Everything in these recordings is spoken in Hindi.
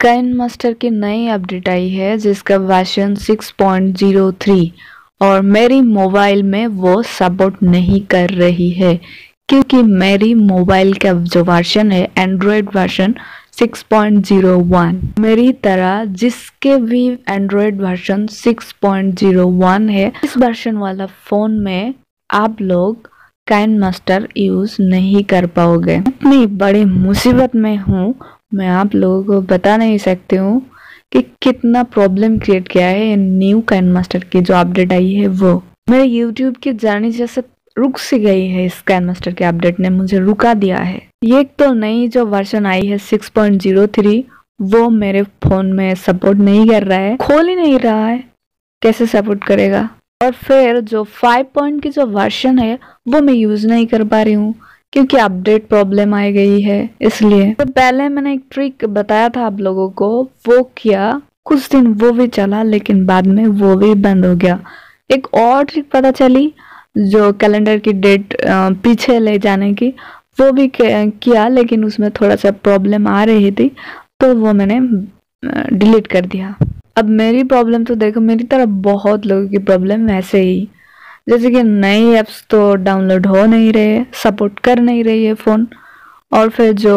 काइन मास्टर की नई अपडेट आई है जिसका वर्जन 6.03 और मेरी मोबाइल में वो सपोर्ट नहीं कर रही है क्योंकि मेरी मोबाइल का जो वर्जन है एंड्रॉयड वर्जन 6.01। मेरी तरह जिसके भी एंड्रॉयड वर्जन 6.01 है, इस वर्जन वाला फ़ोन में आप लोग काइन मास्टर यूज़ नहीं कर पाओगे। इतनी बड़ी मुसीबत में हूँ, मैं आप लोगों को बता नहीं सकती हूँ कि कितना प्रॉब्लम क्रिएट किया है न्यू काइन मास्टर की जो अपडेट आई है। वो मेरे यूट्यूब की जर्नी जैसे रुक सी गई है। इस काइन मास्टर के अपडेट ने मुझे रुका दिया है। ये तो नई जो वर्जन आई है 6.03 वो मेरे फोन में सपोर्ट नहीं कर रहा है, खोल ही नहीं रहा है, कैसे सपोर्ट करेगा। और फिर जो 5 की जो वर्जन है वो मैं यूज नहीं कर पा रही हूँ क्योंकि अपडेट प्रॉब्लम आ गई है। इसलिए तो पहले मैंने एक ट्रिक बताया था आप लोगों को, वो किया, कुछ दिन वो भी चला लेकिन बाद में वो भी बंद हो गया। एक और ट्रिक पता चली जो कैलेंडर की डेट पीछे ले जाने की, वो भी किया लेकिन उसमें थोड़ा सा प्रॉब्लम आ रही थी तो वो मैंने डिलीट कर दिया। अब मेरी प्रॉब्लम तो देखो, मेरी तरह बहुत लोगों की प्रॉब्लम वैसे ही, जैसे कि नई ऐप्स तो डाउनलोड हो नहीं रहे, सपोर्ट कर नहीं रही है फ़ोन, और फिर जो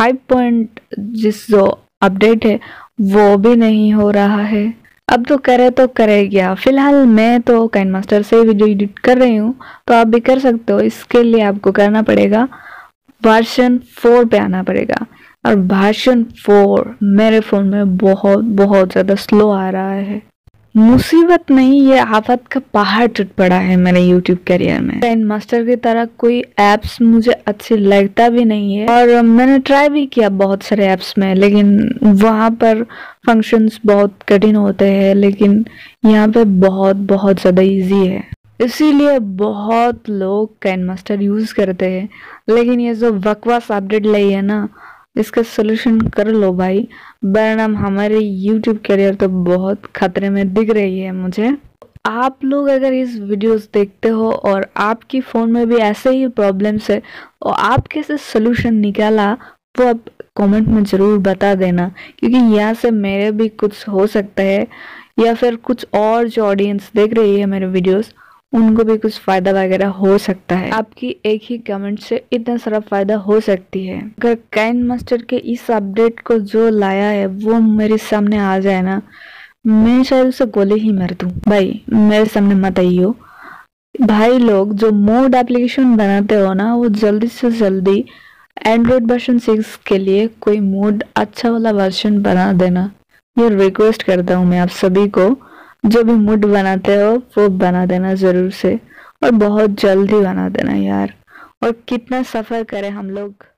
5 जिस जो अपडेट है वो भी नहीं हो रहा है। अब तो करे तो करे क्या। फिलहाल मैं तो काइन मास्टर से वीडियो एडिट कर रही हूँ, तो आप भी कर सकते हो। इसके लिए आपको करना पड़ेगा वर्जन 4 पे आना पड़ेगा, और वर्जन 4 मेरे फ़ोन में बहुत ज़्यादा स्लो आ रहा है। मुसीबत नहीं, ये आफत का पहाड़ टूट पड़ा है मेरे YouTube करियर में। काइन मास्टर की तरह कोई एप्स मुझे अच्छी लगता भी नहीं है, और मैंने ट्राई भी किया बहुत सारे एप्स में, लेकिन वहाँ पर फंक्शंस बहुत कठिन होते हैं, लेकिन यहाँ पे बहुत ज़्यादा इजी है। इसीलिए बहुत लोग काइन मास्टर यूज करते हैं। लेकिन ये जो बकवास अपडेट लाई है ना, इसका सोल्यूशन कर लो भाई, वरना हमारे YouTube करियर तो बहुत खतरे में दिख रही है मुझे। आप लोग अगर इस वीडियोस देखते हो और आपकी फ़ोन में भी ऐसे ही प्रॉब्लम्स है और आप कैसे सोल्यूशन निकाला, वो आप कमेंट में ज़रूर बता देना, क्योंकि यहाँ से मेरे भी कुछ हो सकता है, या फिर कुछ और जो ऑडियंस देख रही है मेरे वीडियोस उनको भी कुछ फ़ायदा वगैरह हो सकता है। आपकी एक ही कमेंट से इतना सारा फ़ायदा हो सकती है। अगर काइन मास्टर के इस अपडेट को जो लाया है वो मेरे सामने आ जाए ना, मैं शायद उसे गोली ही मार दूँ। भाई मेरे सामने मत आइयो। भाई लोग जो मोड एप्लीकेशन बनाते हो ना, वो जल्दी से जल्दी एंड्रॉयड वर्जन 6 के लिए कोई मोड अच्छा वाला वर्जन बना देना। ये रिक्वेस्ट करता हूँ मैं आप सभी को। जो भी मूड बनाते हो वो बना देना ज़रूर से, और बहुत जल्दी बना देना यार। और कितना सफ़र करें हम लोग।